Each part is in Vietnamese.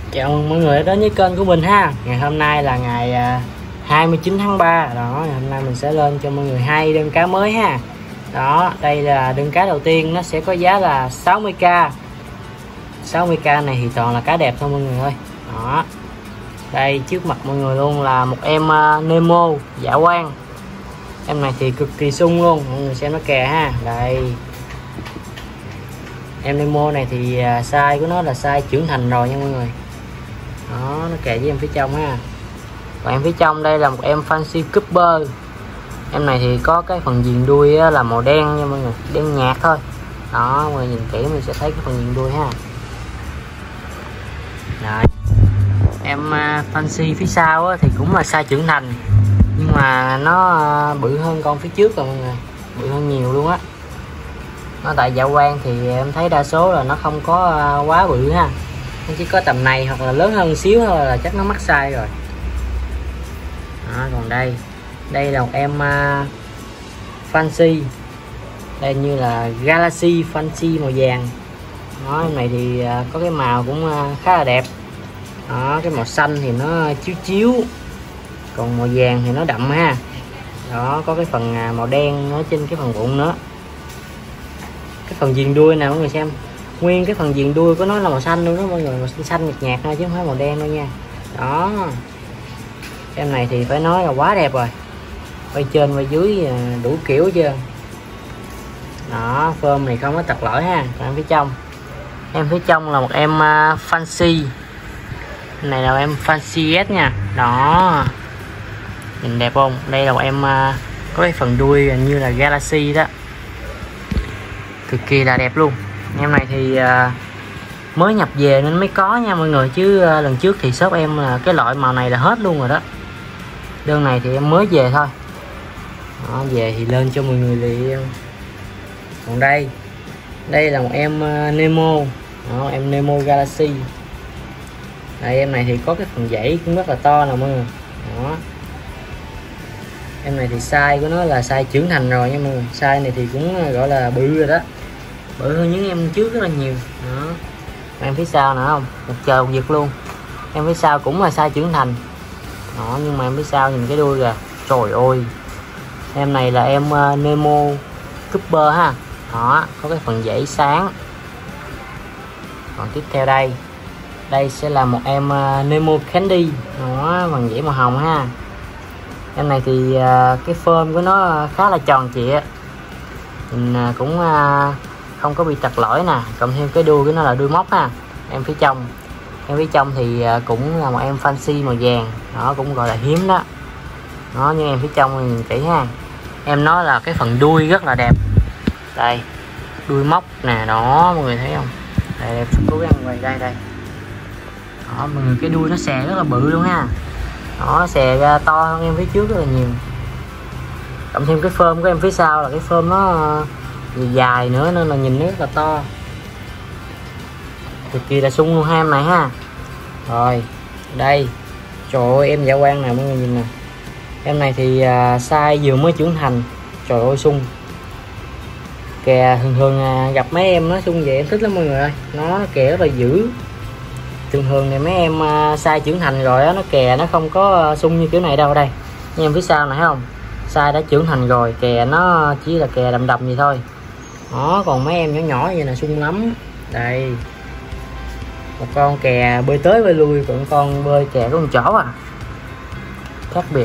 Chào mừng mọi người đã đến với kênh của mình ha. Ngày hôm nay là ngày 29 tháng 3. Đó, hôm nay mình sẽ lên cho mọi người 2 đơn cá mới ha. Đó, đây là đơn cá đầu tiên, nó sẽ có giá là 60k. 60k này thì toàn là cá đẹp thôi mọi người ơi. Đó. Đây trước mặt mọi người luôn là một em Nemo dạ quang. Em này thì cực kỳ sung luôn, mọi người xem nó kè ha. Đây. Em Nemo này thì size của nó là size trưởng thành rồi nha mọi người. Đó, nó kè với em phía trong ha. Còn em phía trong đây là một em Fancy Cooper. Em này thì có cái phần viền đuôi là màu đen nha mọi người, đen nhạt thôi. Đó, mọi người nhìn kỹ mình sẽ thấy cái phần viền đuôi ha. Rồi. Em Fancy phía sau thì cũng là size trưởng thành, nhưng mà nó bự hơn con phía trước rồi mọi người, bự hơn nhiều luôn á. Nó tại dạ quang thì em thấy đa số là nó không có quá bự ha, nó chỉ có tầm này hoặc là lớn hơn xíu thôi là chắc nó mắc size rồi. Đó, còn đây là một em Fancy, đây như là Galaxy Fancy màu vàng. Đó, em này thì có cái màu cũng khá là đẹp. Đó, cái màu xanh thì nó chiếu chiếu, còn màu vàng thì nó đậm ha. Đó, có cái phần màu đen ở trên cái phần bụng nữa. Cái phần viền đuôi nè mọi người xem, nguyên cái phần viền đuôi của nó là màu xanh luôn đó mọi người, màu xanh nhạt nhạt thôi chứ không phải màu đen đâu nha. Đó, em này thì phải nói là quá đẹp rồi, quay trên quay dưới đủ kiểu chưa. Đó, phơm này không có tật lỗi ha. Còn em phía trong là một em Fancy, này là em Fancy S nha. Đó, nhìn đẹp không? Đây là một em có cái phần đuôi như là Galaxy đó, cực kỳ là đẹp luôn. Em này thì mới nhập về nên mới có nha mọi người, chứ lần trước thì shop em là cái loại màu này là hết luôn rồi đó. Đơn này thì em mới về thôi. Đó, về thì lên cho mọi người liền. Còn đây là một em Nemo. Đó, em Nemo Galaxy. Đây, em này thì có cái phần dãy cũng rất là to nè mọi người. Đó, em này thì size của nó là size trưởng thành rồi nha mọi người. Size này thì cũng gọi là bự rồi đó, bự hơn những em trước rất là nhiều. Đó, em phía sau nữa không, một trời một vực luôn. Em phía sau cũng là size trưởng thành. Đó, nhưng mà em phía sau nhìn cái đuôi kìa, trời ơi. Em này là em Nemo Cooper ha. Đó, có cái phần dãy sáng. Còn tiếp theo đây sẽ là một em Nemo Candy. Đó, phần dãy màu hồng ha. Em này thì cái phơm của nó khá là tròn trịa, mình cũng không có bị tật lỗi nè. Cộng thêm cái đuôi của nó là đuôi móc ha. Em phía trong thì cũng là một em Fancy màu vàng. Đó, cũng gọi là hiếm đó. Đó, nhưng em phía trong nhìn kỹ ha, em nói là cái phần đuôi rất là đẹp. Đây, đuôi móc nè, đó mọi người thấy không? Đây, em sẽ cố gắng quay đây. Đó, mọi người, cái đuôi nó xè rất là bự luôn ha. Đó, xè ra to hơn em phía trước rất là nhiều. Cộng thêm cái phơm của em phía sau là cái phơm nó dài nữa nên là nhìn nó rất là to, cực kỳ là sung luôn ha em này ha. Rồi đây, trời ơi em dạ quang nè mọi người nhìn nè. Em này thì size vừa mới trưởng thành, trời ơi sung kè. Thường gặp mấy em nó sung vậy em thích lắm mọi người ơi, nó kè rất là dữ. Thường này mấy em size trưởng thành rồi á, nó kè nó không có sung như kiểu này đâu. Đây nhưng em phía sau này thấy không, size đã trưởng thành rồi, kè nó chỉ là kè đầm vậy thôi. Đó, còn mấy em nhỏ nhỏ vậy là sung lắm. Đây, một con kè bơi tới bơi lui, còn con bơi kè có con chỏ à, khác biệt.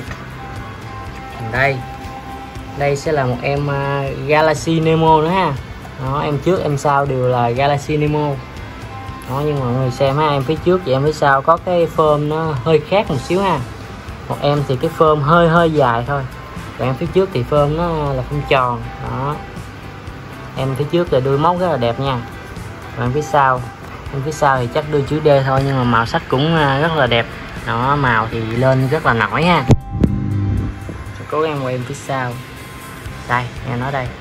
Đây sẽ là một em Galaxy Nemo nữa ha. Đó, em trước em sau đều là Galaxy Nemo. Đó, nhưng mà mọi người xem ha, em phía trước và em phía sau có cái phơm nó hơi khác một xíu ha. Một em thì cái phơm hơi dài thôi, còn em phía trước thì phơm nó là phơm tròn. Đó, em phía trước là đuôi móc rất là đẹp nha. Còn em phía sau thì chắc đuôi chữ D thôi, nhưng mà màu sắc cũng rất là đẹp. Đó, màu thì lên rất là nổi ha. Cố gắng quay em phía sau. Đây, em nói đây.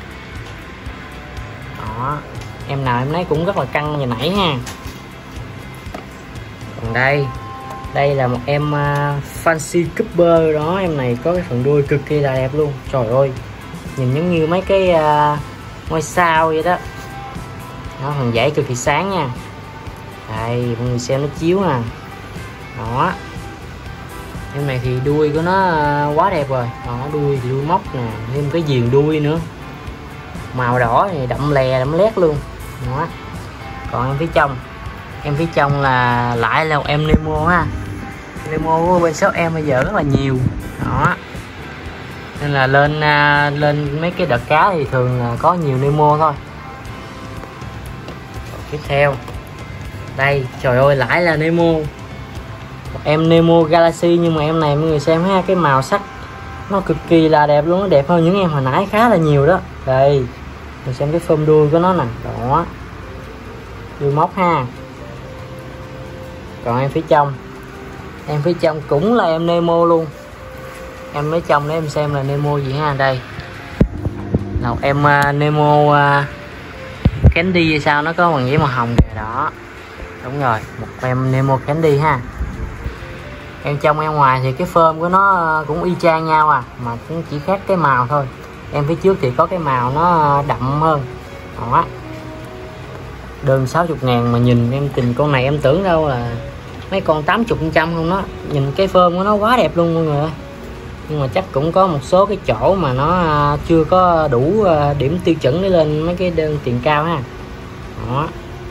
Đó, em nào em nấy cũng rất là căng như nãy ha. Còn đây là một em Fancy Cooper. Đó, em này có cái phần đuôi cực kỳ là đẹp luôn, trời ơi, nhìn giống như mấy cái ngôi sao vậy đó. Đó, phần dãy cực kỳ sáng nha. Đây mọi người xem nó chiếu nè, Đó, em này thì đuôi của nó quá đẹp rồi. Đó, đuôi thì đuôi móc nè, thêm cái viền đuôi nữa, màu đỏ thì đậm lè đậm lét luôn. Đó. Còn em phía trong là lại là một em Nemo ha. Nemo của bên shop em bây giờ rất là nhiều. Đó, nên là lên mấy cái đợt cá thì thường là có nhiều Nemo thôi. Tiếp theo đây, trời ơi, lại là Nemo, một em Nemo Galaxy, nhưng mà em này mọi người xem ha, cái màu sắc nó cực kỳ là đẹp luôn, nó đẹp hơn những em hồi nãy khá là nhiều đó. Đây, mình xem cái phơm đuôi của nó nè. Đó, đuôi móc ha. Còn em phía trong cũng là em Nemo luôn. Em phía trong để em xem là Nemo gì ha. Đây là một em Nemo Candy hay sao, nó có bằng giấy màu hồng kìa. Đó, đúng rồi, một em Nemo Candy ha. Em trong em ngoài thì cái phơm của nó cũng y chang nhau à, mà cũng chỉ khác cái màu thôi. Em phía trước thì có cái màu nó đậm hơn. Đó, đơn 60.000 mà nhìn em tình con này em tưởng đâu là mấy con 80% không đó. Nhìn cái phơm của nó quá đẹp luôn mọi người ơi. Nhưng mà chắc cũng có một số cái chỗ mà nó chưa có đủ điểm tiêu chuẩn để lên mấy cái đơn tiền cao ha. Đó,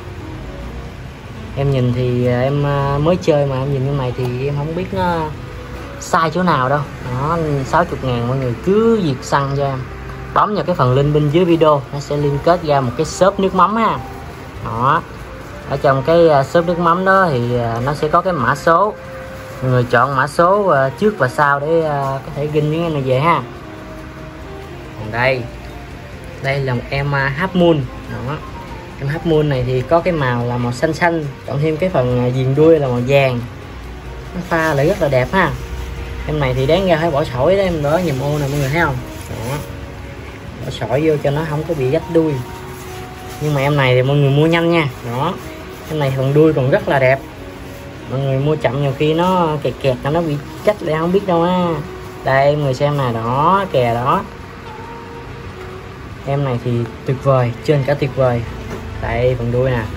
em nhìn thì em mới chơi mà em nhìn cái này thì em không biết nó sai chỗ nào đâu. Đó, 60.000 mọi người cứ việc săn cho em, bấm vào cái phần link bên dưới video, nó sẽ liên kết ra một cái shop nước mắm ha. Đó, ở trong cái shop nước mắm đó thì nó sẽ có cái mã số, mọi người chọn mã số trước và sau để có thể ghi những em này về ha. Còn đây là một em Half Moon. Đó, em Half Moon này thì có cái màu là màu xanh xanh, cộng thêm cái phần viền đuôi là màu vàng, nó pha lại rất là đẹp ha. Em này thì đáng ra phải bỏ sỏi đó, em đỡ nhầm ô nè mọi người thấy không. Đó, bỏ sỏi vô cho nó không có bị rách đuôi, nhưng mà em này thì mọi người mua nhanh nha. Đó, em này phần đuôi còn rất là đẹp, mọi người mua chậm nhiều khi nó kẹt nó bị rách lại không biết đâu á. Đây mọi người xem nè, đó kè đó, em này thì tuyệt vời, trên cả tuyệt vời. Đây phần đuôi nè,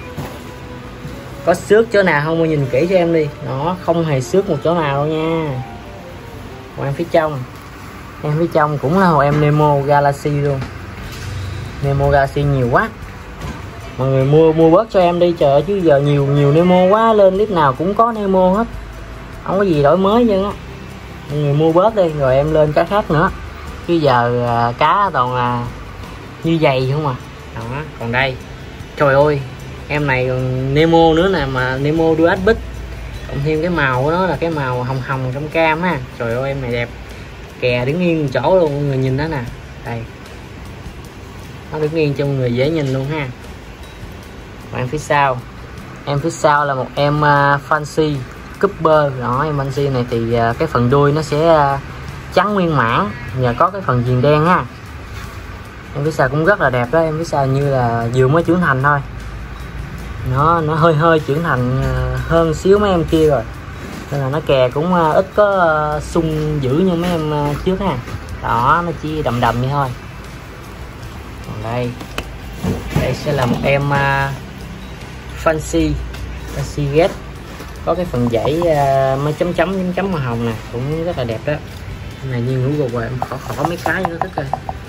có xước chỗ nào không, nhìn kỹ cho em đi. Nó không hề xước một chỗ nào đâu nha. Còn em phía trong cũng là một em Nemo Galaxy luôn. Nemo Galaxy nhiều quá, mọi người mua bớt cho em đi trời ơi, chứ giờ nhiều Nemo quá, lên clip nào cũng có Nemo hết, không có gì đổi mới chứ á. Mọi người mua bớt đi rồi em lên cá khác nữa, chứ giờ cá toàn là như vậy không à. Đó, còn đây, trời ơi, em này còn Nemo nữa nè, mà Nemo đuôi ếch bích, cộng thêm cái màu của nó là cái màu hồng hồng trong cam ha. Trời ơi, em này đẹp, kè đứng yên chỗ luôn, mọi người nhìn đó nè. Đây, nó đứng yên cho mọi người dễ nhìn luôn ha. Còn em phía sau là một em Fancy Cooper. Đó, em Fancy này thì cái phần đuôi nó sẽ trắng nguyên mãn, nhờ có cái phần viền đen ha. Em phía sau cũng rất là đẹp đó, em phía sau như là vừa mới trưởng thành thôi, nó hơi trưởng thành hơn xíu mấy em kia rồi, nên là nó kè cũng ít có sung dữ như mấy em trước ha. Đó, nó chỉ đầm vậy thôi. Còn đây sẽ là một em Fancy Get, có cái phần dãy mấy chấm màu hồng nè, cũng rất là đẹp đó. Cái này như ngủ gục rồi, em khỏi mấy cái nó thích rồi.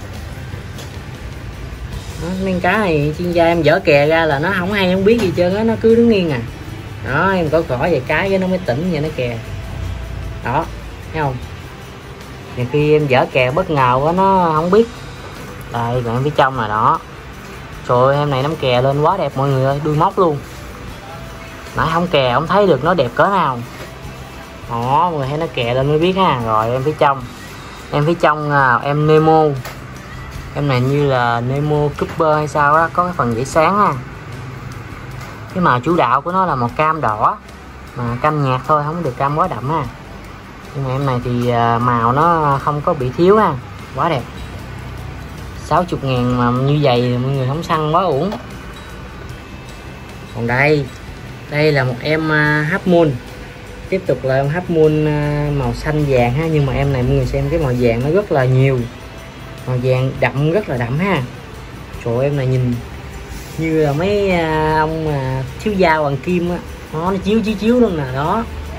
Mấy cá này chuyên gia em dở kè ra là nó không hay không biết gì trơn á, nó cứ đứng yên à. Đó, em có vài cái với nó mới tỉnh vậy nó kè. Đó, thấy không, nhiều khi em dở kè bất ngờ quá nó không biết. Đây, còn em phía trong là đó, trời ơi, em này nắm kè lên quá đẹp mọi người ơi, đuôi móc luôn, nãy không kè không thấy được nó đẹp cỡ nào. Đó, mọi người thấy nó kè lên mới biết ha. Rồi em phía trong em Nemo, em này như là Nemo Cooper hay sao đó, có cái phần dãy sáng ha. Cái màu chủ đạo của nó là màu cam đỏ, mà cam nhạt thôi, không được cam quá đậm ha. Nhưng mà em này thì màu nó không có bị thiếu ha, quá đẹp. 60.000 mà như vậy thì mọi người không săn quá uổng. Còn đây là một em Half Moon, tiếp tục là em Half Moon màu xanh vàng ha. Nhưng mà em này mọi người xem cái màu vàng nó rất là nhiều, màu vàng đậm, rất là đậm ha. Trời ơi, em này nhìn như là mấy ông thiếu dao bằng kim á, nó chiếu luôn nè. Đó,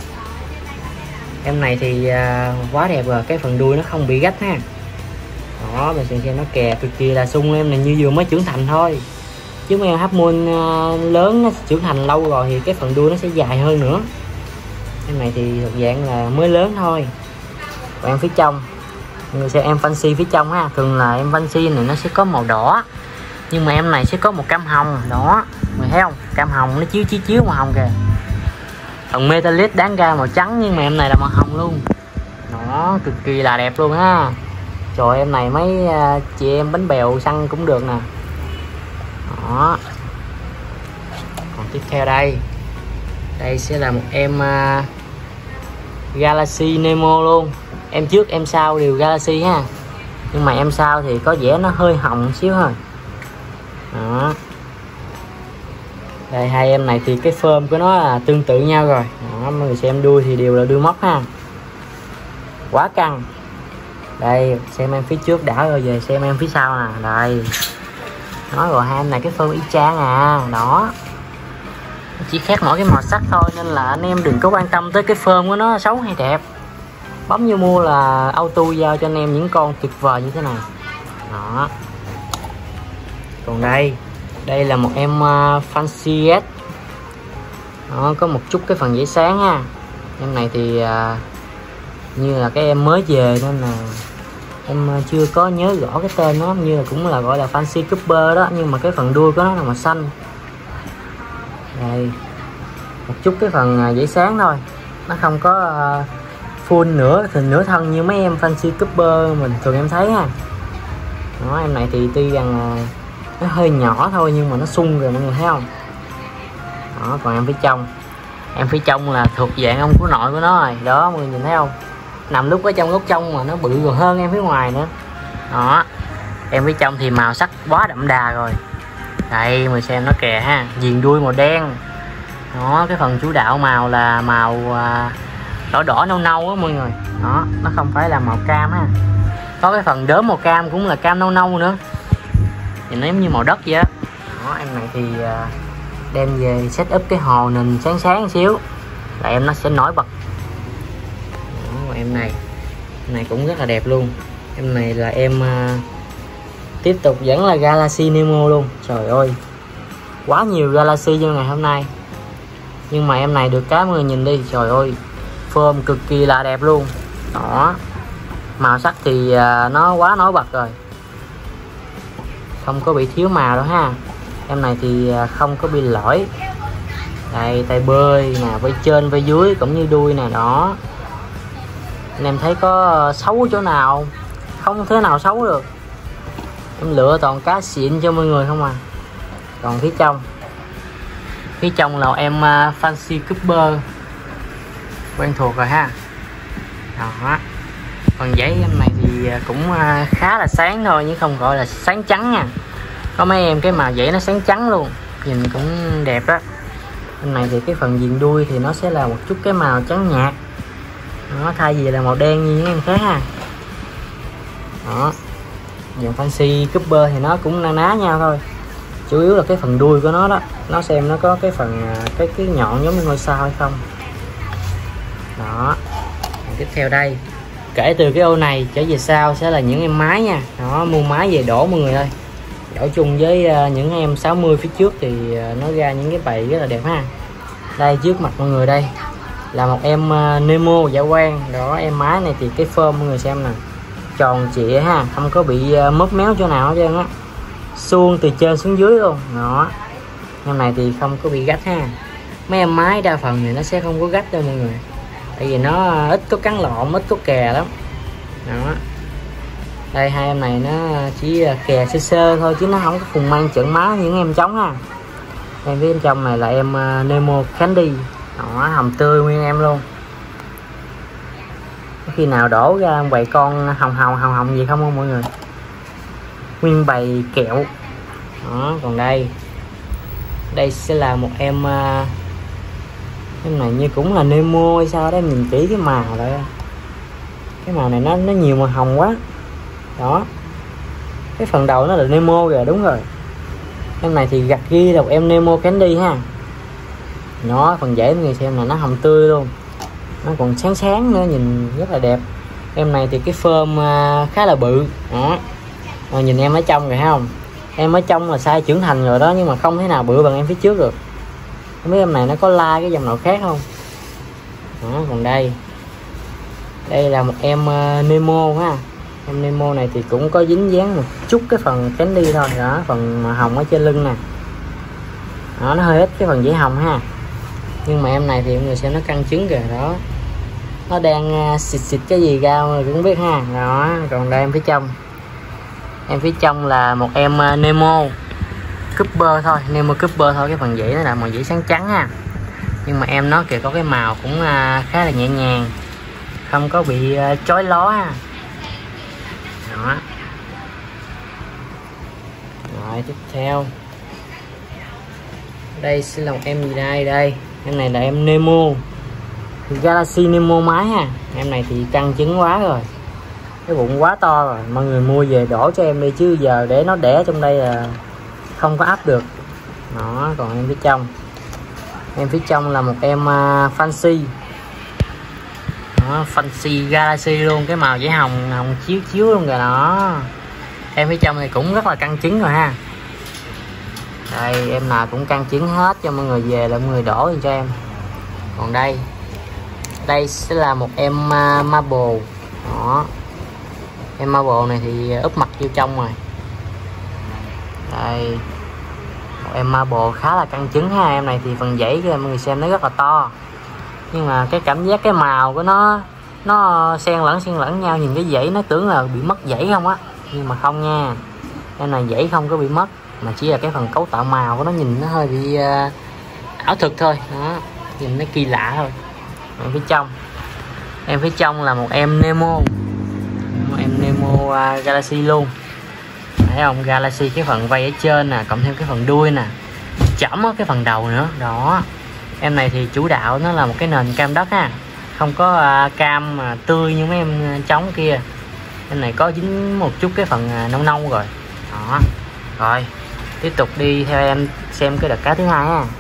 Em này thì quá đẹp rồi, cái phần đuôi nó không bị gách ha. Đó, mình xem nó kè cực kỳ là sung. Em này như vừa mới trưởng thành thôi, chứ mấy em Half Moon lớn nó trưởng thành lâu rồi thì cái phần đuôi nó sẽ dài hơn nữa. Em này thì thuộc dạng là mới lớn thôi. Còn em phía trong, người xem em fancy phía trong ha, thường là em fancy này nó sẽ có màu đỏ, nhưng mà em này sẽ có một cam hồng. Đó, người thấy không, cam hồng nó chiếu màu hồng kìa. Còn metallic đáng ra màu trắng, nhưng mà em này là màu hồng luôn. Nó cực kỳ là đẹp luôn ha. Trời, em này mấy chị em bánh bèo săn cũng được nè. Đó. Còn tiếp theo đây sẽ là một em Galaxy Nemo luôn. Em trước em sau đều Galaxy ha, nhưng mà em sau thì có vẻ nó hơi hồng xíu thôi. Đó. Đây, hai em này thì cái phơm của nó là tương tự nhau rồi. Đó, mọi người xem đuôi thì đều là đuôi móc ha, quá căng. Đây, xem em phía trước đã rồi, về xem em phía sau nè. Đây, nói rồi, hai em này cái phơm y chang à. Đó, chỉ khác mỗi cái màu sắc thôi, nên là anh em đừng có quan tâm tới cái phơm của nó xấu hay đẹp. Bấm vô mua là auto giao cho anh em những con tuyệt vời như thế này. Đó. Còn đây là một em Fancy S. Đó, có một chút cái phần dễ sáng ha. Em này thì như là cái em mới về nên là em chưa có nhớ rõ cái tên nó, như là cũng là gọi là Fancy Cooper đó, nhưng mà cái phần đuôi của nó là màu xanh. Đây, một chút cái phần dễ sáng thôi, nó không có full nửa thân như mấy em Fancy Cooper mình thường em thấy ha. Đó, em này thì tuy rằng nó hơi nhỏ thôi nhưng mà nó sung rồi, mọi người thấy không. Đó, còn em phía trong là thuộc dạng ông của nội của nó rồi. Đó, mọi người nhìn thấy không, nằm lúc ở trong góc trong mà nó bự còn hơn em phía ngoài nữa. Đó, em phía trong thì màu sắc quá đậm đà rồi. Đây, mình xem nó kìa ha, viền đuôi màu đen. Đó, cái phần chủ đạo màu là màu đỏ nâu á mọi người. Đó, nó không phải là màu cam ha. Có cái phần đốm màu cam cũng là cam nâu nữa, nhìn nó giống như màu đất vậy á. Đó, em này thì đem về set up cái hồ nền sáng xíu là em nó sẽ nổi bật. Đó, em này cũng rất là đẹp luôn. Em này là em tiếp tục vẫn là Galaxy Nemo luôn. Trời ơi, quá nhiều Galaxy cho ngày hôm nay, nhưng mà em này được cái mọi người nhìn đi, trời ơi, phơm cực kỳ là đẹp luôn. Đó, màu sắc thì nó quá nổi bật rồi, không có bị thiếu màu đâu ha. Em này thì không có bị lỗi. Đây, tay bơi nè, vai trên vai dưới cũng như đuôi nè. Đó, anh em thấy có xấu chỗ nào? Không thế nào xấu được. Em lựa toàn cá xịn cho mọi người không à. Còn phía trong là em Fancy Cooper quen thuộc rồi ha. Đó, còn giấy em này thì cũng khá là sáng thôi, nhưng không gọi là sáng trắng nha. Có mấy em cái màu giấy nó sáng trắng luôn, nhìn cũng đẹp đó. Em này thì cái phần viền đuôi thì nó sẽ là một chút cái màu trắng nhạt. Nó thay vì là màu đen như những em khác ha. Đó, dòng Fancy Cooper thì nó cũng na ná nhau thôi, chủ yếu là cái phần đuôi của nó đó, nó xem nó có cái phần cái nhọn giống như ngôi sao hay không. Đó, tiếp theo đây, kể từ cái ô này trở về sau sẽ là những em máy nha. Đó, mua máy về đổ mọi người ơi, đổ chung với những em 60 phía trước thì nó ra những cái bầy rất là đẹp ha. Đây, trước mặt mọi người đây là một em Nemo dạ quang. Đó, em máy này thì cái phơm mọi người xem nè, tròn trịa ha, không có bị mớp méo chỗ nào hết trơn á, suông từ trên xuống dưới luôn. Đó, em này thì không có bị gách ha. Mấy em máy đa phần thì nó sẽ không có gách đâu mọi người, tại vì nó ít có cắn lộn, ít có kè lắm. Đó, đây hai em này nó chỉ kè sơ thôi chứ nó không có cùng mang trận máu những em trống ha. Em phía bên trong này là em Nemo Candy. Đó, hồng tươi nguyên em luôn. Khi nào đổ ra bầy con hồng gì không mọi người, nguyên bầy kẹo. Đó, còn đây sẽ là một em này như cũng là Nemo hay sao đấy, nhìn kỹ cái màu rồi, cái màu này nó nhiều màu hồng quá. Đó, cái phần đầu nó là Nemo rồi, đúng rồi. Em này thì gạch ghi là một em Nemo Candy ha. Nó phần dễ mọi người xem là nó hồng tươi luôn. nó còn sáng sáng nữa, nhìn rất là đẹp. Em này thì cái phơm khá là bự đó. Nhìn em ở trong rồi thấy không, em ở trong là size trưởng thành rồi đó, nhưng mà không thể nào bự bằng em phía trước được. Không biết em này nó có like cái dòng nào khác không đó. Còn đây là một em Nemo ha. Em Nemo này thì cũng có dính dáng một chút cái phần candy thôi đó, phần hồng ở trên lưng nè đó, nó hơi ít cái phần dãy hồng ha. Nhưng mà em này thì mọi người xem nó căng trứng kìa đó, nó đang xịt cái gì ra mọi người cũng biết ha đó. Còn đây em phía trong là một em Nemo Cooper thôi, Nemo Cooper thôi. Cái phần dãy nó là màu dãy sáng trắng ha, nhưng mà em nó kìa có cái màu cũng khá là nhẹ nhàng, không có bị chói ló ha đó. Rồi tiếp theo đây sẽ là một em gì đây, em này là em Nemo Galaxy Nemo mái ha. Em này thì căng trứng quá rồi, cái bụng quá to rồi, mọi người mua về đổ cho em đi, chứ giờ để nó đẻ trong đây là không có áp được đó. Còn em phía trong là một em Fancy đó, Fancy Galaxy luôn, cái màu giấy hồng chiếu luôn rồi đó. Em phía trong này cũng rất là căng trứng rồi ha. Đây em nào cũng căng trứng hết, cho mọi người về là mọi người đổ cho em. Còn đây sẽ là một em Marble đó. Em Marble này thì úp mặt vô trong rồi. Đây em Marble khá là căng trứng ha. Em này thì phần dãy cho mọi người xem nó rất là to, nhưng mà cái cảm giác cái màu của nó xen lẫn nhau, nhìn cái dãy nó tưởng là bị mất dãy không á, nhưng mà không nha. Em này dãy không có bị mất, mà chỉ là cái phần cấu tạo màu của nó nhìn nó hơi bị ảo thực thôi đó, nhìn nó kỳ lạ thôi. Em phía trong là một em Nemo Galaxy luôn, thấy không? Galaxy cái phần vây ở trên nè, cộng thêm cái phần đuôi nè, chỏm ở cái phần đầu nữa đó. Em này thì chủ đạo nó là một cái nền cam đất ha, không có cam mà tươi như mấy em trống kia. Em này có dính một chút cái phần nâu rồi đó. Rồi tiếp tục đi theo em xem cái đợt cá thứ hai ha.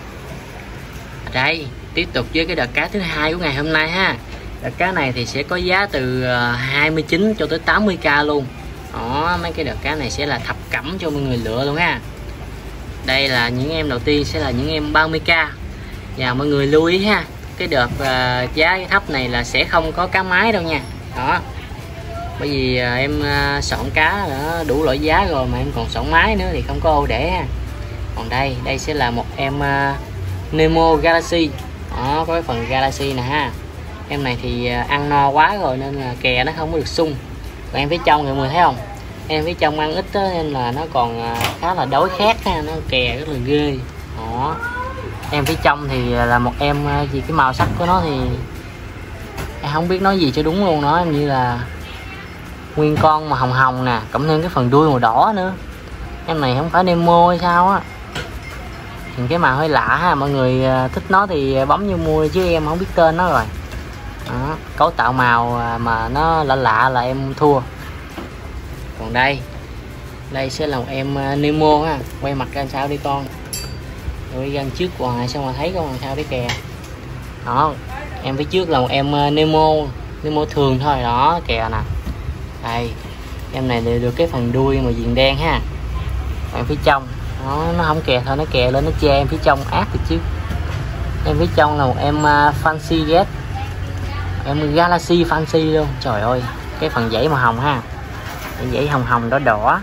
Đây tiếp tục với cái đợt cá thứ hai của ngày hôm nay ha. Đợt cá này thì sẽ có giá từ 29 cho tới 80k luôn đó. Mấy cái đợt cá này sẽ là thập cẩm cho mọi người lựa luôn ha. Đây là những em đầu tiên sẽ là những em 30k. Và mọi người lưu ý ha, cái đợt giá thấp này là sẽ không có cá mái đâu nha đó. Bởi vì em sọn cá đã đủ loại giá rồi mà em còn sọn mái nữa thì không có ô để ha. Còn đây sẽ là một em Nemo Galaxy đó, có cái phần Galaxy nè ha. Em này thì ăn no quá rồi nên là kè nó không có được sung. Còn em phía trong mọi người thấy không, em phía trong ăn ít đó, nên là nó còn khá là đói khát ha, nó kè rất là ghê đó. Em phía trong thì là một em gì cái màu sắc của nó thì em không biết nói gì cho đúng luôn đó. Em như là nguyên con mà hồng nè, cộng thêm cái phần đuôi màu đỏ nữa. Em này không phải Nemo hay sao á, nhìn cái màu hơi lạ ha. Mọi người thích nó thì bấm vô mua chứ em không biết tên nó rồi đó. Cấu tạo màu mà nó lạ là em thua. Còn đây sẽ là một em Nemo ha. Quay mặt ra sao đi con, rồi gần trước hoài xong mà thấy con làm sao để kè đó. Em phía trước là một em Nemo thường thôi đó, kè nè. Đây em này được cái phần đuôi mà viền đen ha. Em phía trong nó không kè thôi, nó kè lên nó che em phía trong ác được chứ. Em phía trong là một em Fancy Jet, em Galaxy Fancy luôn. Trời ơi cái phần dãy màu hồng ha, cái dãy hồng đỏ.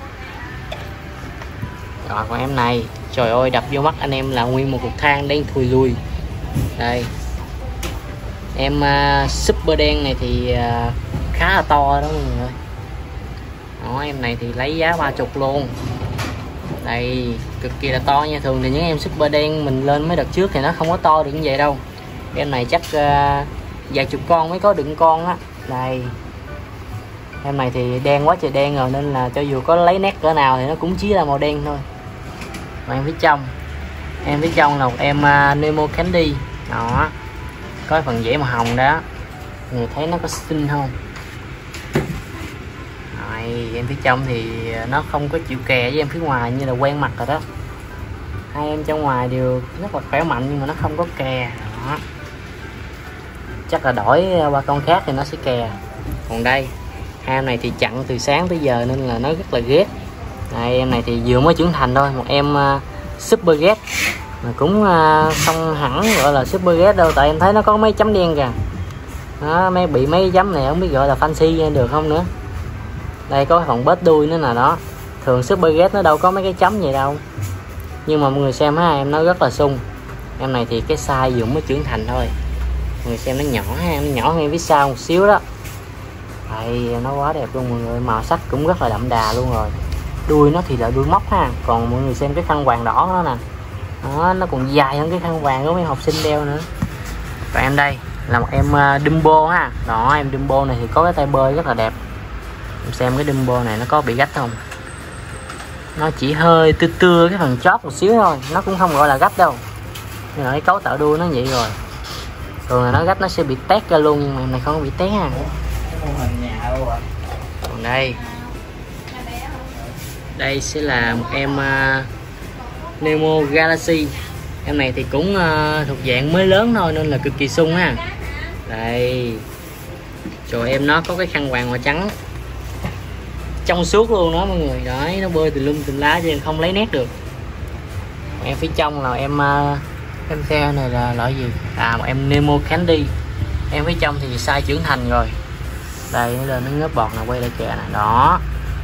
Rồi còn em này trời ơi đập vô mắt anh em là nguyên một cục than đen thùi lùi. Đây em super đen này thì khá là to đó mọi người ơi đó. Em này thì lấy giá 30 luôn. Đây cực kỳ là to nha. Thường thì những em super đen mình lên mấy đợt trước thì nó không có to được như vậy đâu. Em này chắc vài chục con mới có đựng con á. Đây em này thì đen quá trời đen rồi, nên là cho dù có lấy nét cỡ nào thì nó cũng chỉ là màu đen thôi. Và em phía trong là một em Nemo Candy đó, có phần dãy màu hồng đó, người thấy nó có xinh không. Rồi em phía trong thì nó không có chịu kè với em phía ngoài như là quen mặt rồi đó. Hai em trong ngoài đều rất là khỏe mạnh nhưng mà nó không có kè đó. chắc là đổi qua con khác thì nó sẽ kè. Còn đây hai em này thì chặn từ sáng tới giờ nên là nó rất là ghét. Đây, em này thì vừa mới trưởng thành thôi, một em super ghét mà cũng không hẳn gọi là super ghét đâu, tại em thấy nó có mấy chấm đen kìa. Nó bị mấy chấm này không biết gọi là fancy được không nữa. Đây có phần bết đuôi nữa nè đó. Thường super ghét nó đâu có mấy cái chấm gì đâu. Nhưng mà mọi người xem ha, em nó rất là sung. Em này thì cái size vừa mới trưởng thành thôi. Mọi người xem nó nhỏ ha, nó nhỏ hơn phía sau một xíu đó. Đây, nó quá đẹp luôn mọi người, màu sắc cũng rất là đậm đà luôn rồi. Đuôi nó thì là đuôi móc ha, còn mọi người xem cái khăn quàng đỏ đó nè. Đó, nó còn dài hơn cái khăn quàng của mấy học sinh đeo nữa. Và em đây là một em Dumbo ha. Đó, em Dumbo này thì có cái tay bơi rất là đẹp. Em xem cái Dumbo này nó có bị gách không? Nó chỉ hơi tưa cái phần chóp một xíu thôi, nó cũng không gọi là gách đâu. Nhưng mà cái cấu tạo đuôi nó vậy rồi. Thường là nó gách nó sẽ bị tét ra luôn, nhưng mà này không có bị tét ha. Còn đây sẽ là một em Nemo Galaxy. Em này thì cũng thuộc dạng mới lớn thôi nên là cực kỳ sung ha. Đây, rồi em nó có cái khăn quàng màu trắng trong suốt luôn đó mọi người. Đấy, nó bơi từ lum từ lá cho nên không lấy nét được. Em phía trong là em xe này là loại gì? Một em Nemo Candy. Em phía trong thì size trưởng thành rồi. Đây, nó lên nó ngớp bọt nè, quay lại kè nè, đó.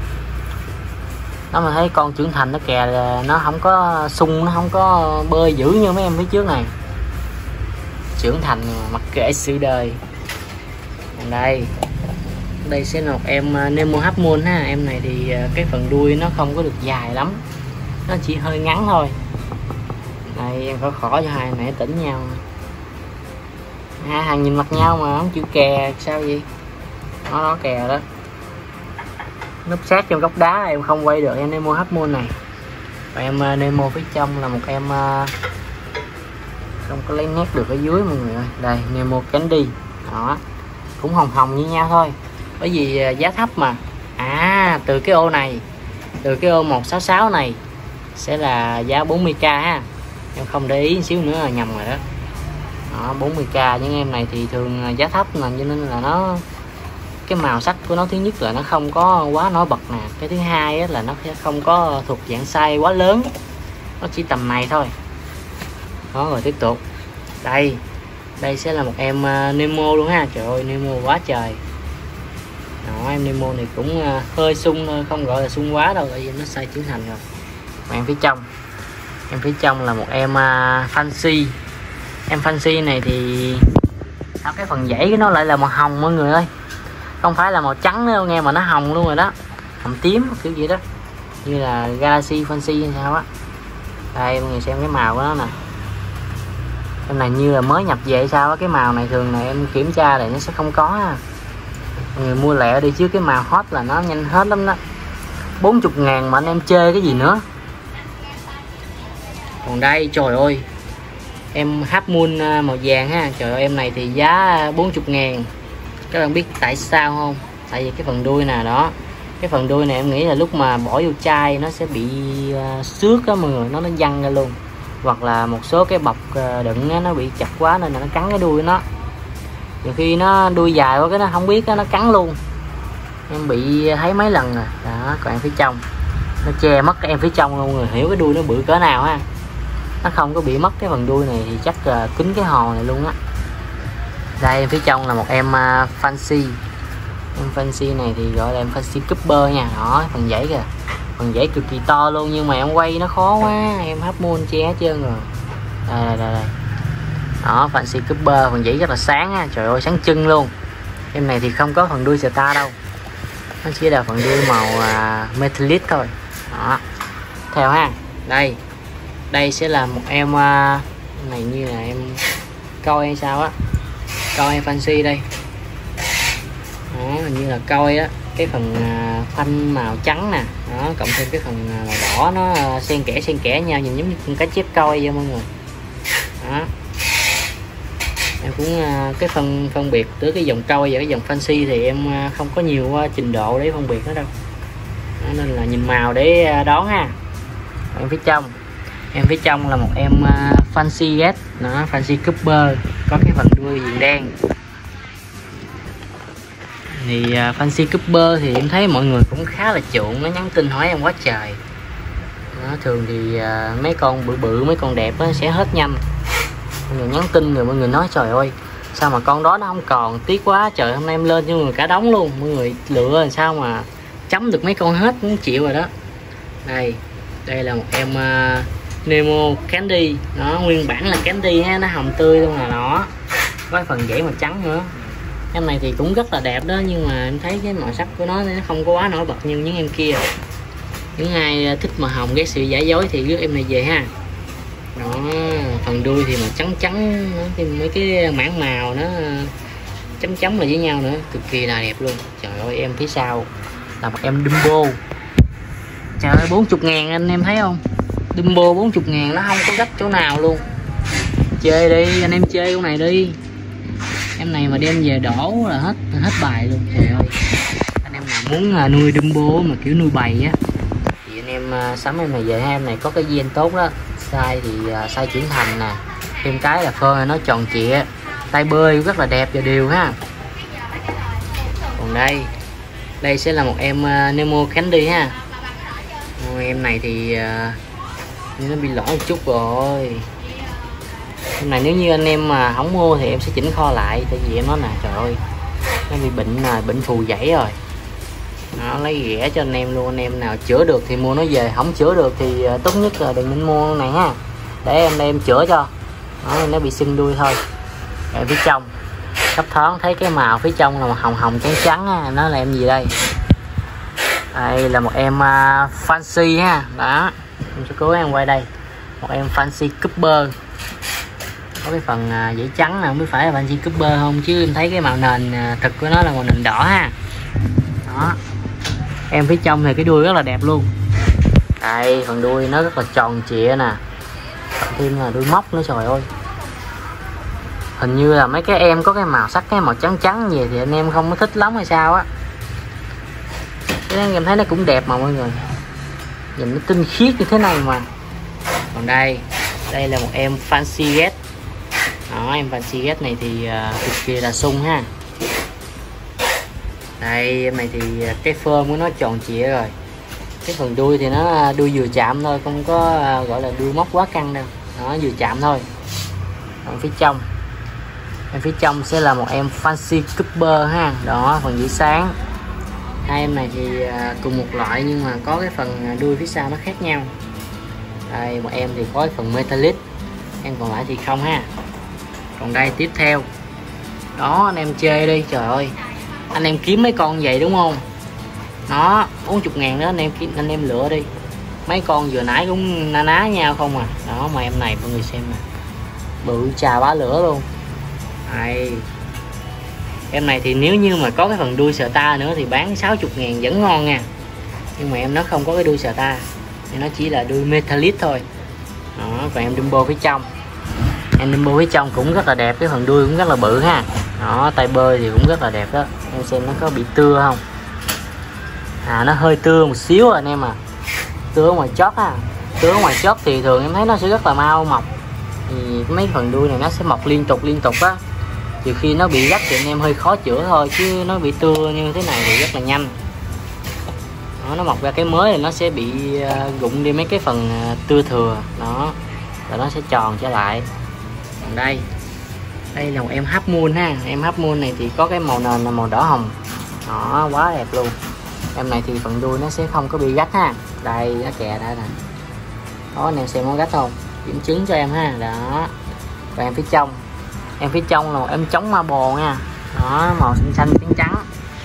Nó mà thấy con trưởng thành nó kè là nó không có sung, nó không có bơi dữ như mấy em phía trước này. Trưởng thành mặc kệ sự đời. Còn đây sẽ là một em Nemo Half Moon ha. Em này thì cái phần đuôi nó không có được dài lắm, nó chỉ hơi ngắn thôi. Đây em khỏi cho hai này tỉnh nhau. Hai hàng nhìn mặt nhau mà không chịu kè sao vậy? Nó kè đó, núp sát trong góc đá em không quay được em Nemo Half Moon này. Và em Nemo phía trong là một em không có lấy nét được ở dưới mọi người ơi. Đây Nemo Candy đó, cũng hồng hồng như nhau thôi, bởi vì giá thấp mà. Từ cái ô này, từ cái ô 166 này sẽ là giá 40k ha. Em không để ý xíu nữa là nhầm rồi đó. 40k. Những em này thì thường giá thấp mà, cho nên là nó cái màu sắc của nó, thứ nhất là nó không có quá nổi bật nè, cái thứ hai á, là nó không có thuộc dạng size quá lớn, nó chỉ tầm này thôi. Đó, rồi tiếp tục đây sẽ là một em Nemo luôn ha. Trời ơi, Nemo quá trời. Đó, em Nemo này cũng hơi sung thôi, không gọi là sung quá đâu, tại vì nó size trưởng thành rồi. Và em phía trong là một em Fancy. Em Fancy này thì cái phần dãy của nó lại là màu hồng mọi người ơi, không phải là màu trắng nữa đâu nghe, mà nó hồng luôn rồi đó, hồng tím kiểu gì đó, như là Galaxy Fancy hay sao á. Đây mọi người xem cái màu của nó nè. Em này như là mới nhập về sao á, cái màu này thường này em kiểm tra này nó sẽ không có ha. Mọi người mua lẹ đi chứ cái màu hot là nó nhanh hết lắm đó. 40.000 mà anh em chê cái gì nữa. Còn đây trời ơi, em Half Moon màu vàng ha. Trời ơi, em này thì giá 40.000. Các bạn biết tại sao không? Tại vì cái phần đuôi nè đó, cái phần đuôi này em nghĩ là lúc mà bỏ vô chai nó sẽ bị xước đó mọi người, nó văng ra luôn, hoặc là một số cái bọc đựng nó bị chặt quá nên là nó cắn cái đuôi nó. Nhiều khi nó đuôi dài quá cái nó không biết nó cắn luôn. Em bị thấy mấy lần rồi đó. Còn em phía trong nó che mất cái em phía trong luôn, người hiểu cái đuôi nó bự cỡ nào ha. Nó không có bị mất cái phần đuôi này thì chắc là kín cái hồ này luôn á. Đây em phía trong là một em Fancy. Em Fancy này thì gọi là em Fancy Cooper nha. Đó, phần dãy kìa, phần dãy cực kỳ to luôn, nhưng mà em quay nó khó quá, em Half Moon che hết trơn rồi. Đây. Đó, Fancy Cooper, phần dãy rất là sáng ha. Trời ơi, sáng trưng luôn. Em này thì không có phần đuôi star đâu, nó chỉ là phần đuôi màu metallic thôi. Đó, theo ha. Đây sẽ là một em này như là em coi hay sao á, coi Fancy đây. Đó, hình như là coi á, cái phần phanh màu trắng nè, đó cộng thêm cái phần màu đỏ nó xen kẽ nhau, nhìn giống như con cá chép coi vậy mọi người. Đó, em cũng cái phân biệt giữa cái dòng coi và cái dòng Fancy thì em không có nhiều trình độ để phân biệt nó đâu. Đó, nên là nhìn màu để đoán ha. Em phía trong là một em Fancy Red, nó Fancy Cooper, có cái phần đuôi viền đen. Thì Fancy Cooper thì em thấy mọi người cũng khá là chuộng, nó nhắn tin hỏi em quá trời. Đó, thường thì mấy con bự bự, mấy con đẹp sẽ hết nhanh. Mọi người nhắn tin rồi mọi người nói trời ơi sao mà con đó nó không còn, tiếc quá trời, hôm nay em lên cho mọi người cả đống luôn. Mọi người lựa làm sao mà chấm được mấy con hết, cũng chịu rồi đó. Đây là một em Nemo Candy, nó nguyên bản là Candy ha, nó hồng tươi luôn là nó có phần dãy màu trắng nữa. Em này thì cũng rất là đẹp đó, nhưng mà em thấy cái màu sắc của nó không có quá nổi bật như những em kia. Những ai thích màu hồng cái sự giả dối thì rước em này về ha. Đó, phần đuôi thì mà trắng trắng, mấy cái mảng màu nó chấm chấm lại với nhau nữa, cực kỳ là đẹp luôn. Trời ơi, em phía sau là một em Dumbo. Trời ơi, 40.000 anh em thấy không? Dumbo 40.000 nó không có gấp chỗ nào luôn. Chơi đi, anh em chơi con này đi. Em này mà đem về đổ là hết bài luôn. Trời ơi, anh em nào muốn nuôi Dumbo mà kiểu nuôi bầy á thì anh em sắm em này về ha. Em này có cái gen tốt đó, size thì size trưởng thành nè, thêm cái là phơ này nó tròn trịa, tay bơi rất là đẹp và đều ha. Còn đây sẽ là một em Nemo Candy ha. Em này thì nó bị lỗi một chút rồi. Em này nếu như anh em mà không mua thì em sẽ chỉnh kho lại, tại vì em nói nè, trời ơi nó bị bệnh phù dãy rồi. Nó lấy rẻ cho anh em luôn, anh em nào chữa được thì mua nó về, không chữa được thì tốt nhất là đừng nên mua này ha, để em đây em chữa cho. Đó, nó bị sưng đuôi thôi. Ở phía trong thấp thoáng thấy cái màu phía trong là màu hồng hồng trắng trắng á, nó là em gì đây? Đây là một em Fancy ha. Đó, em sẽ cố gắng quay đây, một em Fancy Cooper có cái phần dãy trắng nè, không biết phải là Fancy Cooper không, chứ em thấy cái màu nền thực của nó là màu nền đỏ ha. Đó, em phía trong thì cái đuôi rất là đẹp luôn. Đây, phần đuôi nó rất là tròn trịa nè, thêm là đuôi móc nữa. Trời ơi, hình như là mấy cái em có cái màu sắc cái màu trắng trắng gì thì anh em không có thích lắm hay sao á. Cái em thấy nó cũng đẹp mà mọi người, nhìn nó tinh khiết như thế này mà. Còn đây là một em Fancy Red. Đó, em Fancy Red này thì cực kỳ là sung ha. Đây, em này thì cái phơm của nó tròn trịa rồi, cái phần đuôi thì nó đuôi vừa chạm thôi, không có gọi là đuôi móc quá căng đâu, nó vừa chạm thôi. Còn phía trong sẽ là một em Fancy Cooper ha. Đó, phần dãy sáng. Hai em này thì cùng một loại nhưng mà có cái phần đuôi phía sau nó khác nhau. Đây, một em thì có cái phần metallic, em còn lại thì không ha. Còn đây tiếp theo đó, anh em chơi đi. Trời ơi, anh em kiếm mấy con vậy đúng không? Nó 40.000 đó, anh em lựa đi. Mấy con vừa nãy cũng na ná nhau không à. Đó, mà em này mọi người xem nè, bự trà bá lửa luôn. Đây, em này thì nếu như mà có cái phần đuôi sờ ta nữa thì bán 60.000 vẫn ngon nha. Nhưng mà em nó không có cái đuôi sờ ta, thì nó chỉ là đuôi metallic thôi. Đó, còn em Dumbo phía trong, em Dumbo phía trong cũng rất là đẹp, cái phần đuôi cũng rất là bự ha. Đó, tay bơi thì cũng rất là đẹp đó. Em xem nó có bị tưa không? Nó hơi tưa một xíu anh em à. Tưa ở ngoài chót ha. Tưa ở ngoài chót thì thường em thấy nó sẽ rất là mau mọc. Thì mấy phần đuôi này nó sẽ mọc liên tục á. Trừ khi nó bị gắt thì anh em hơi khó chữa thôi, chứ nó bị tưa như thế này thì rất là nhanh. Đó, nó mọc ra cái mới thì nó sẽ bị rụng đi mấy cái phần tưa thừa. Đó, rồi nó sẽ tròn trở lại. Còn đây là một em Half Moon ha. Em Half Moon này thì có cái màu nền là màu đỏ hồng. Đó, quá đẹp luôn. Em này thì phần đuôi nó sẽ không có bị gắt ha. Đây, nó kè đây nè. Đó, anh em xem nó gắt không? Kiểm chứng cho em ha. Đó. Và em phía trong là em chống ma bồ nha. Đó, màu xanh xanh trắng trắng.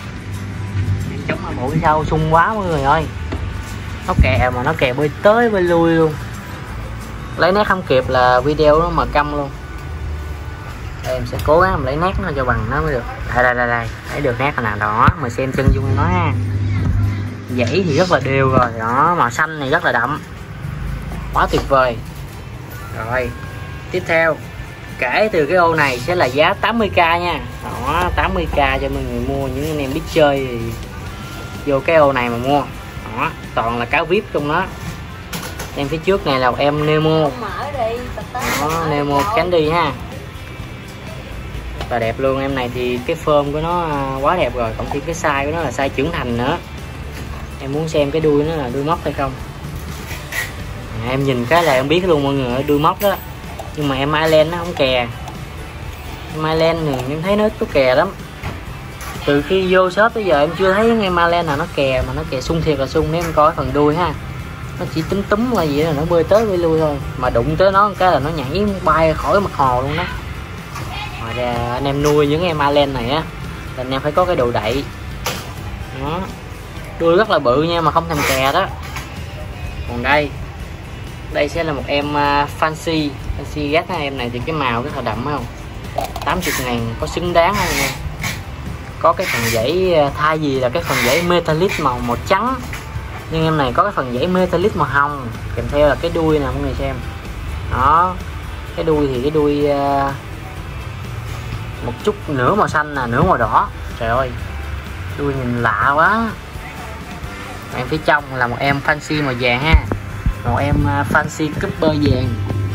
Em chống ma bồ phía sau sung quá mọi người ơi. Nó kè mà nó kè bơi tới bơi lui luôn. Lấy nét không kịp là video nó mà câm luôn. Đây, em sẽ cố gắng lấy nét nó cho bằng nó mới được. Đây, thấy được nét nào đó mà xem chân dung nó ha. Dãy thì rất là đều rồi. Đó, màu xanh này rất là đậm, quá tuyệt vời. Rồi, tiếp theo kể từ cái ô này sẽ là giá 80k nha. Đó, 80k cho mọi người mua. Những anh em biết chơi thì vô cái ô này mà mua. Đó, toàn là cáo VIP trong đó. Em phía trước này là em Nemo. Đó, Nemo Candy ha. rất là đẹp luôn. Em này thì cái form của nó quá đẹp rồi, cộng thêm cái size của nó là size trưởng thành nữa. Em muốn xem cái đuôi nó là đuôi móc hay không. Em nhìn cái là em biết luôn mọi người, đuôi móc đó. Nhưng mà em Ireland nó không kè. Em Ireland thì em thấy nó ít có kè lắm. Từ khi vô shop tới giờ em chưa thấy em Ireland nào nó kè, mà nó kè sung thiệt là sung. Nếu em coi phần đuôi ha, nó chỉ túm túm là gì đó, nó bơi tới bơi lui thôi, mà đụng tới nó cái là nó nhảy bay khỏi mặt hồ luôn đó. Ngoài ra anh em nuôi những em Ireland này á, thì anh em phải có cái đồ đậy đó. Đuôi rất là bự nha, mà không thành kè đó. Còn đây sẽ là một em fancy gat. Em này thì cái màu rất là đậm không, 80.000 có xứng đáng không nha. Có cái phần dãy thay vì là cái phần dãy metallic màu trắng, nhưng em này có cái phần dãy metallic màu hồng, kèm theo là cái đuôi nè mọi người xem đó. Cái đuôi thì cái đuôi một chút nửa màu xanh nè, nửa màu đỏ. Trời ơi, đuôi nhìn lạ quá. Em phía trong là một em fancy màu vàng ha, một em fancy cooper vàng.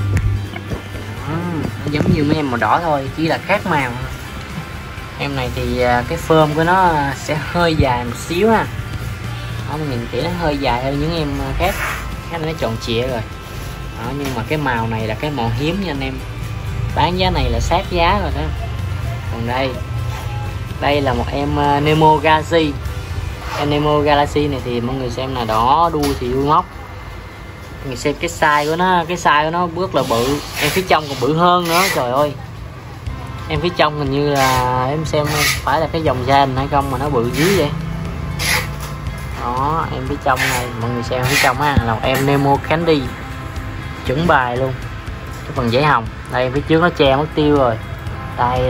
Nó giống như mấy em màu đỏ thôi, chỉ là khác màu. Em này thì cái form của nó sẽ hơi dài một xíu ha. Đó, mình nhìn kỹ nó hơi dài hơn những em khác, cái này nó tròn trịa rồi đó. Nhưng mà cái màu này là cái màu hiếm nha anh em, bán giá này là sát giá rồi đó. Còn đây là một em Nemo Galaxy. Em Nemo Galaxy này thì mọi người xem là đỏ, đuôi thì đuôi móc. Mọi người xem cái size của nó, rất là bự. Em phía trong còn bự hơn nữa. Trời ơi, em phía trong hình như là em xem phải là cái dòng da hay không mà nó bự dữ vậy đó. Em phía trong này mọi người xem phía trong á, là một em Nemo Candy chuẩn bài luôn. Cái phần giấy hồng đây, phía trước nó che mất tiêu rồi. Đây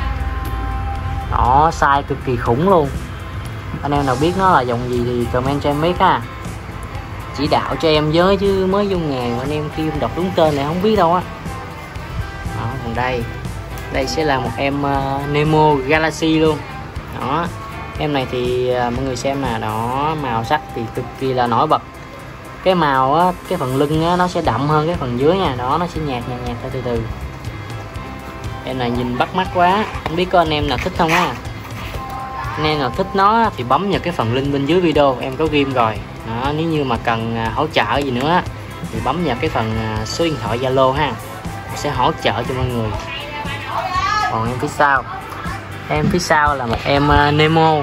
đó, size cực kỳ khủng luôn. Anh em nào biết nó là dòng gì thì comment cho em biết ha, chỉ đạo cho em với, chứ mới vô nghề mà anh em khi em đọc đúng tên này không biết đâu á. Còn đây sẽ là một em Nemo Galaxy luôn đó. Em này thì mọi người xem là đó, màu sắc thì cực kỳ là nổi bật. Cái màu á, cái phần lưng á, nó sẽ đậm hơn cái phần dưới nha, đó nó sẽ nhạt theo từ từ. Em này nhìn bắt mắt quá, không biết có anh em nào thích không á. Anh em nào thích nó thì bấm vào cái phần link bên dưới video, em có ghim rồi đó. Nếu như mà cần hỗ trợ gì nữa thì bấm vào cái phần số điện thoại Zalo ha, sẽ hỗ trợ cho mọi người. Còn em phía sau là một em Nemo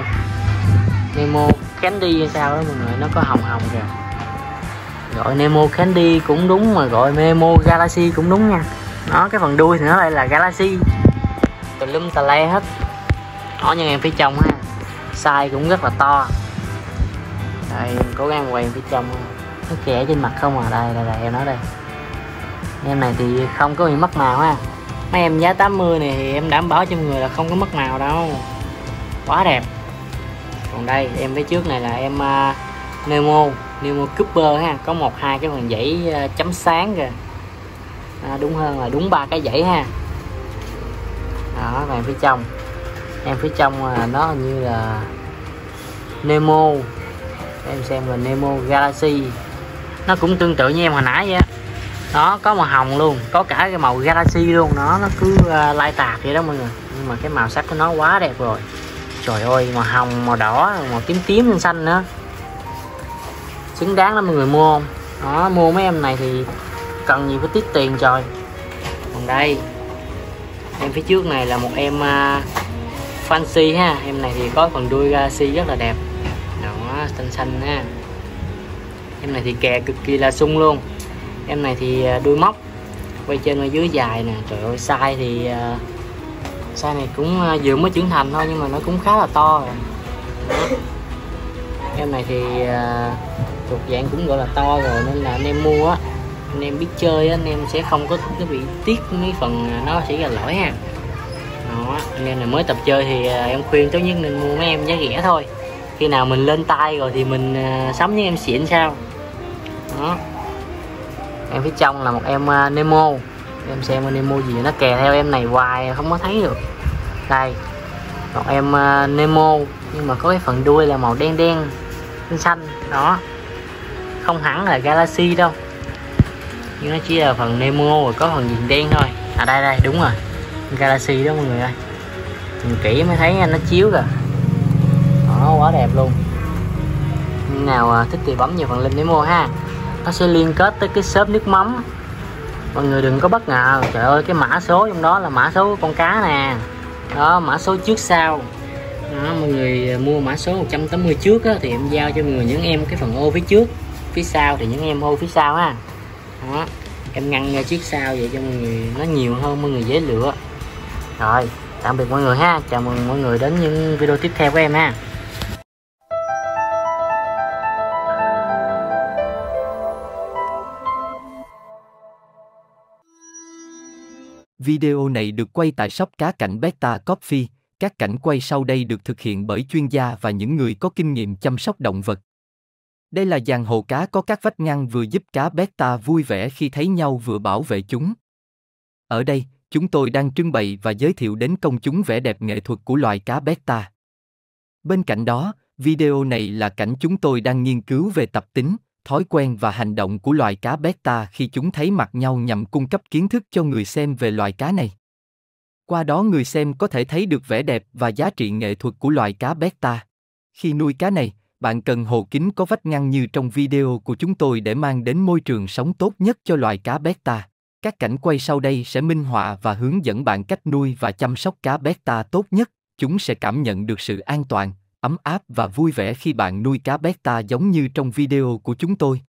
Candy hay sao đó mọi người, nó có hồng kìa. Gọi Nemo Candy cũng đúng, mà gọi Nemo Galaxy cũng đúng nha. Đó, cái phần đuôi thì nó lại là Galaxy, tùm lum tà le hết đó. Nhưng em phía trong ha, size cũng rất là to. Đây em cố gắng quay phía trong, nó kẻ trên mặt không à. Đây em nói đây, em này thì không có bị mất màu ha. Mấy em giá 80 này thì em đảm bảo cho người là không có mất màu đâu, quá đẹp. Còn đây em phía trước này là em Nemo Cooper ha, có 1-2 cái phần dãy chấm sáng kìa. Đúng hơn là đúng 3 cái dãy ha. Đó, còn em phía trong nó hình như là Nemo, em xem là Nemo Galaxy, nó cũng tương tự như em hồi nãy vậy á. Đó, có màu hồng luôn, có cả cái màu Galaxy luôn đó, nó cứ lai tạp vậy đó mọi người. Nhưng mà cái màu sắc của nó quá đẹp rồi. Trời ơi, màu hồng, màu đỏ, màu tím xanh nữa, xứng đáng lắm mọi người mua không đó. Mua mấy em này thì cần gì phải tiết tiền trời. Còn đây em phía trước này là một em fancy ha. Em này thì có phần đuôi Galaxy rất là đẹp đó, xanh ha. Em này thì kè cực kỳ là sung luôn. Em này thì đuôi móc, quay trên và dưới dài nè. Trời ơi, size thì size này cũng vừa mới trưởng thành thôi, nhưng mà nó cũng khá là to rồi đó. Em này thì thuộc dạng cũng gọi là to rồi, nên là anh em mua á, anh em biết chơi á, anh em sẽ không có bị tiếc mấy phần nó sẽ ra lỗi ha đó. Anh em này mới tập chơi thì em khuyên tốt nhất nên mua mấy em giá rẻ thôi. Khi nào mình lên tay rồi thì mình sắm với em xịn sao đó. Em phía trong là một em Nemo. Em xem Nemo gì nó kè theo em này hoài không có thấy được. Đây một em Nemo, nhưng mà có cái phần đuôi là màu đen xanh đó, không hẳn là Galaxy đâu, nhưng nó chỉ là phần Nemo rồi có phần viền đen thôi. Đây đúng rồi, Galaxy đó mọi người ơi. nhìn kỹ mới thấy nó chiếu kìa. Đó, quá đẹp luôn. Nào thích thì bấm vào phần link để mua ha. Nó sẽ liên kết tới cái shop nước mắm. Mọi người đừng có bất ngờ. Trời ơi, cái mã số trong đó là mã số con cá nè. Đó, mã số trước sau. Đó, mọi người mua mã số 180 trước á, thì em giao cho mọi người những em cái phần ô phía trước, phía sau thì những em ô phía sau ha. Đó, em ngăn ra trước sau vậy cho mọi người nó nhiều hơn, mọi người dễ lựa. Rồi, tạm biệt mọi người ha. Chào mừng mọi người đến những video tiếp theo của em ha. Video này được quay tại shop cá cảnh Betta Coffee. Các cảnh quay sau đây được thực hiện bởi chuyên gia và những người có kinh nghiệm chăm sóc động vật. Đây là dàn hồ cá có các vách ngăn vừa giúp cá Betta vui vẻ khi thấy nhau vừa bảo vệ chúng. Ở đây, chúng tôi đang trưng bày và giới thiệu đến công chúng vẻ đẹp nghệ thuật của loài cá Betta. Bên cạnh đó, video này là cảnh chúng tôi đang nghiên cứu về tập tính, thói quen và hành động của loài cá Betta khi chúng thấy mặt nhau nhằm cung cấp kiến thức cho người xem về loài cá này. Qua đó người xem có thể thấy được vẻ đẹp và giá trị nghệ thuật của loài cá Betta. Khi nuôi cá này, bạn cần hồ kính có vách ngăn như trong video của chúng tôi để mang đến môi trường sống tốt nhất cho loài cá Betta. Các cảnh quay sau đây sẽ minh họa và hướng dẫn bạn cách nuôi và chăm sóc cá Betta tốt nhất. Chúng sẽ cảm nhận được sự an toàn, ấm áp và vui vẻ khi bạn nuôi cá Betta giống như trong video của chúng tôi.